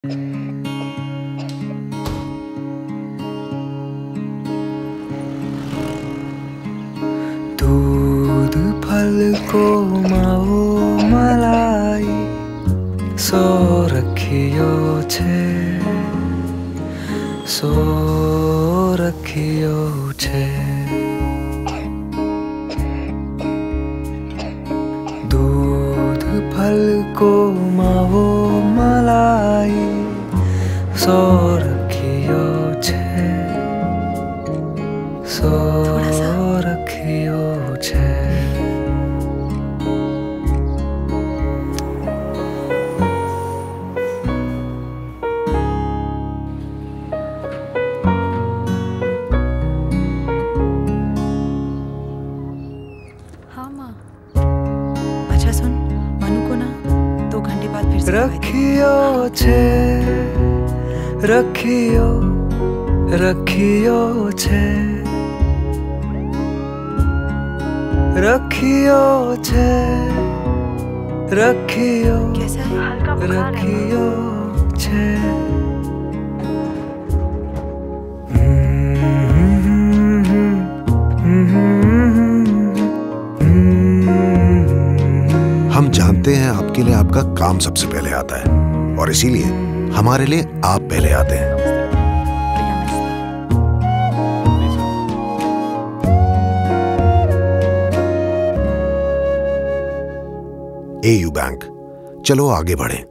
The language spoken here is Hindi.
दूध फल को माओ मलाई सो रखियो छे सो रखियो छे। दूध फल को माओ मलाई सो रखियो छे सो रखियो छे। हाँ माँ। अच्छा सुन, मनु को ना 2 घंटे बाद फिर से रखियो छे रखियो रखियो छे रखियो छे रखियो कैसा है? रखियो छे। हम जानते हैं आपके लिए आपका काम सबसे पहले आता है और इसीलिए हमारे लिए आप पहले आते हैं। एयू बैंक, चलो आगे बढ़ें।